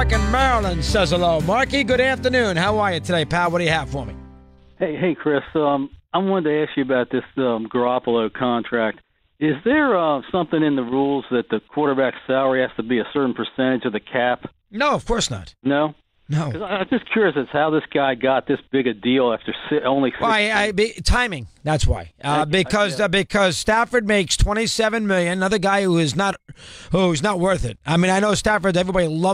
Mark in Maryland says hello. Marky, good afternoon. How are you today, pal? What do you have for me? Hey, Chris. I wanted to ask you about this Garoppolo contract. Is there something in the rules that the quarterback's salary has to be a certain percentage of the cap? No, of course not. No? No. 'Cause I'm just curious as how this guy got this big a deal after only 6 timing. That's why. Because Stafford makes $27 million. Another guy who's not worth it. I mean, I know Stafford. Everybody loves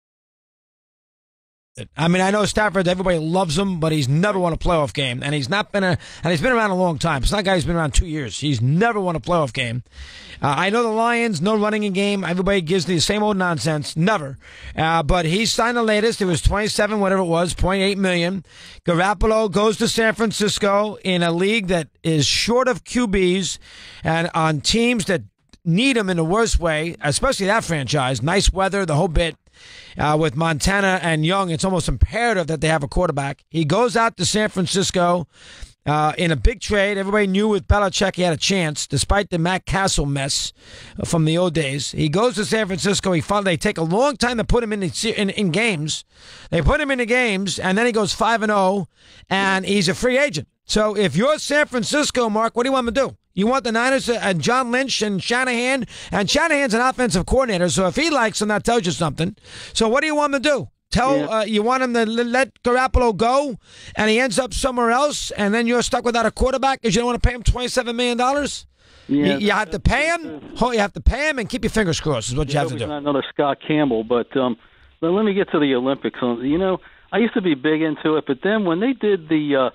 it. I mean, I know Stafford. Everybody loves him, but he's never won a playoff game, and he's been around a long time. It's not a guy who's been around 2 years. He's never won a playoff game. I know the Lions, no running a game. Everybody gives the same old nonsense. Never. But he signed the latest. It was 27, whatever it was, $0.8 million. Garoppolo goes to San Francisco in a league that is short of QBs and on teams that need him in the worst way, especially that franchise. Nice weather, the whole bit. With Montana and Young, it's almost imperative that they have a quarterback. He goes out to San Francisco in a big trade. Everybody knew with Belichick he had a chance, despite the Matt Castle mess from the old days. He goes to San Francisco. They take a long time to put him in games. They put him in the games, and then he goes 5-0, and he's a free agent. So if you're San Francisco, Mark, what do you want him to do? You want the Niners and John Lynch and Shanahan? And Shanahan's an offensive coordinator, so if he likes him, that tells you something. So what do you want him to do? You want him to let Garoppolo go, and he ends up somewhere else, and then you're stuck without a quarterback because you don't want to pay him $27 million? Yeah, you have to pay him. You have to pay him and keep your fingers crossed is what you have to do. Not another Scott Campbell, but let me get to the Olympics. You know, I used to be big into it, but then when they did the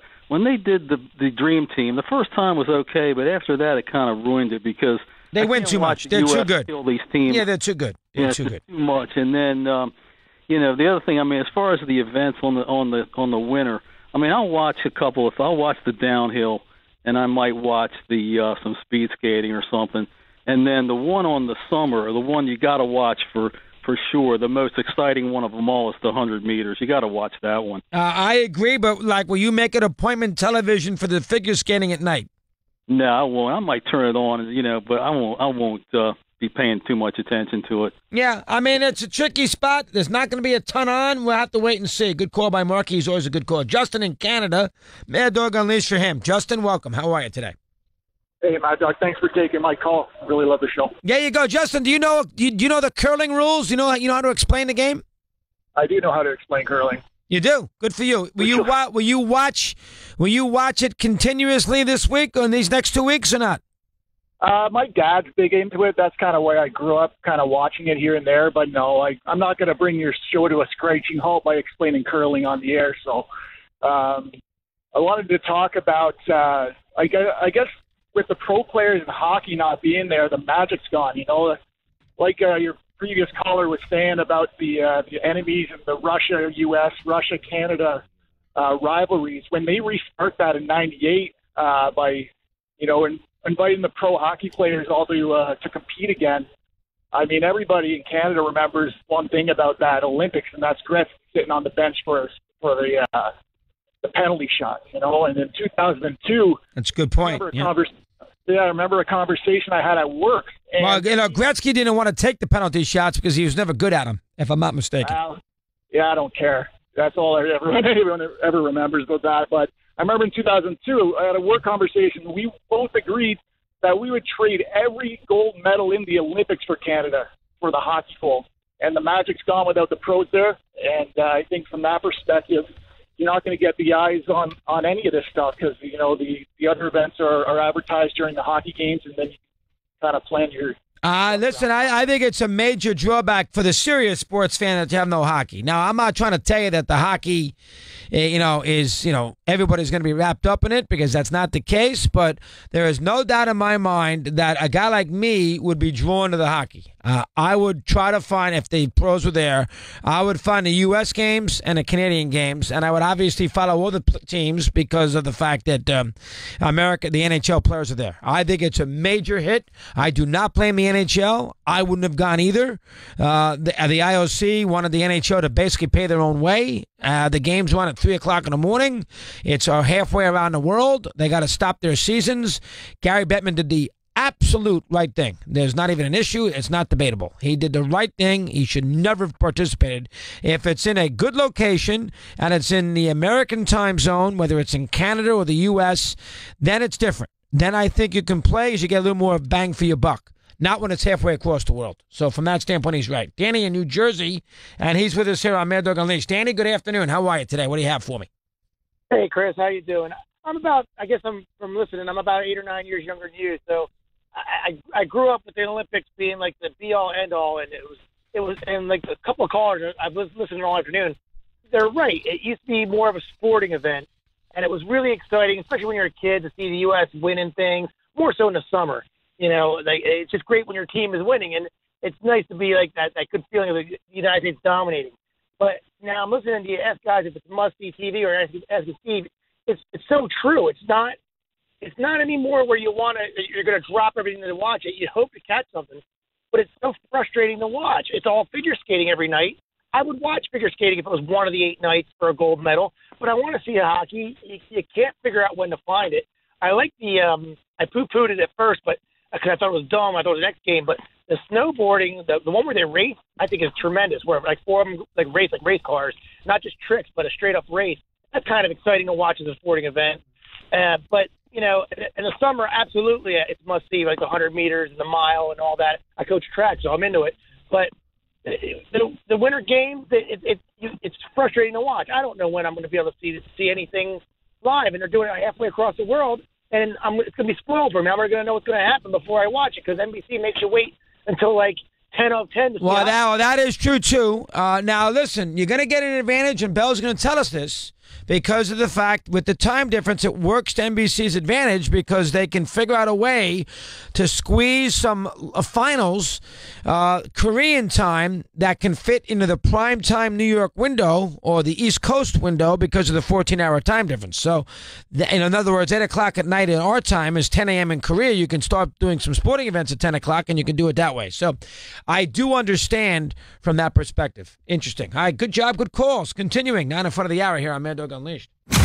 Dream Team, the first time was okay, but after that it kind of ruined it because they win too much. They're too good. Kill these teams. Yeah, they're too good. They're too good. Too much. And then the other thing, I mean, as far as the events on the winter, I mean, I'll watch a couple. If I'll watch the downhill, and I might watch the some speed skating or something, and then the one on the summer, or the one you got to watch for sure. The most exciting one of them all is the 100 meters. You got to watch that one. I agree, but will you make an appointment television for the figure skating at night? No, I won't. I might turn it on, but I won't be paying too much attention to it. Yeah, I mean, it's a tricky spot. There's not going to be a ton on. We'll have to wait and see. Good call by Marky. He's always a good call. Justin in Canada. Mad Dog Unleashed for him. Justin, welcome. How are you today? Hey, Mad Dog. Thanks for taking my call. Really love the show. There you go, Justin. Do you know the curling rules? You know how to explain the game? I do know how to explain curling. You do. Good for you. Will you watch it continuously this week or in these next 2 weeks or not? My dad's big into it. That's kind of where I grew up, kind of watching it here and there. But no, I'm not going to bring your show to a screeching halt by explaining curling on the air. So I wanted to talk about, I guess, with the pro players in hockey not being there, the magic's gone. Like your previous caller was saying about the enemies and the Russia-U.S., Russia-Canada rivalries. When they restart that in '98 by, inviting the pro hockey players all to compete again, I mean, everybody in Canada remembers one thing about that Olympics, and that's Gretzky sitting on the bench for the penalty shot, and in 2002. That's a good point. I remember a conversation I had at work. And, Gretzky didn't want to take the penalty shots because he was never good at them, if I'm not mistaken. I don't care. That's all everyone ever remembers about that. But I remember in 2002, I had a work conversation. We both agreed that we would trade every gold medal in the Olympics for Canada for the hockey gold. And the magic's gone without the pros there. And I think from that perspective, you're not going to get the eyes on any of this stuff because, the other events are advertised during the hockey games, and then you kind of plan your... Listen, I think it's a major drawback for the serious sports fan that you have no hockey. Now, I'm not trying to tell you that the hockey, is, everybody's going to be wrapped up in it because that's not the case. But there is no doubt in my mind that a guy like me would be drawn to the hockey. I would try to find, if the pros were there, I would find the U.S. games and the Canadian games, and I would obviously follow all the teams because of the fact that the NHL players are there. I think it's a major hit. I do not blame the NHL. I wouldn't have gone either. The IOC wanted the NHL to basically pay their own way. The games run at 3 o'clock in the morning. It's halfway around the world. They got to stop their seasons. Gary Bettman did the absolute right thing. There's not even an issue. It's not debatable. He did the right thing. He should never have participated. If it's in a good location and it's in the American time zone, whether it's in Canada or the U.S., then it's different. Then I think you can play as you get a little more bang for your buck. Not when it's halfway across the world. So from that standpoint, he's right. Danny in New Jersey, and he's with us here on Mad Dog Unleashed. Danny, good afternoon. How are you today? What do you have for me? Hey, Chris, how you doing? I'm about 8 or 9 years younger than you. So I grew up with the Olympics being like the be all end all, and it was and like a couple of callers I've listened all afternoon. They're right. It used to be more of a sporting event, and it was really exciting, especially when you're a kid, to see the U.S. winning things. More so in the summer, like it's just great when your team is winning, and it's nice to be like that good feeling of the United States dominating. But now I'm listening to you ask guys if it's must-see TV or ask Steve. It's so true. It's not anymore where you're going to drop everything to watch it. You hope to catch something, but it's so frustrating to watch. It's all figure skating every night. I would watch figure skating if it was one of the 8 nights for a gold medal, but I want to see hockey. You can't figure out when to find it. I like I poo-pooed it at first, but because I thought it was dumb. I thought it was the next game, but the snowboarding, the one where they race, I think is tremendous. Where like 4 of them race like race cars, not just tricks, but a straight up race. That's kind of exciting to watch as a sporting event. But in the summer, absolutely, it's must see, like the 100 meters and the mile and all that. I coach track, so I'm into it. But the winter games, it's frustrating to watch. I don't know when I'm going to be able to see anything live, and they're doing it halfway across the world, and it's going to be spoiled for me. I'm never going to know what's going to happen before I watch it because NBC makes you wait until like 10 of 10 to see. Well, that is true, too. Now, listen, you're going to get an advantage, and Bell's going to tell us this, because of the fact with the time difference, it works to NBC's advantage because they can figure out a way to squeeze some finals Korean time that can fit into the prime time New York window or the East Coast window because of the 14-hour time difference. So, in other words, 8 o'clock at night in our time is 10 a.m. in Korea. You can start doing some sporting events at 10 o'clock, and you can do it that way. So, I do understand from that perspective. Interesting. All right, good job, good calls. Continuing, 9 in front of the hour here on Mad Dog Unleashed.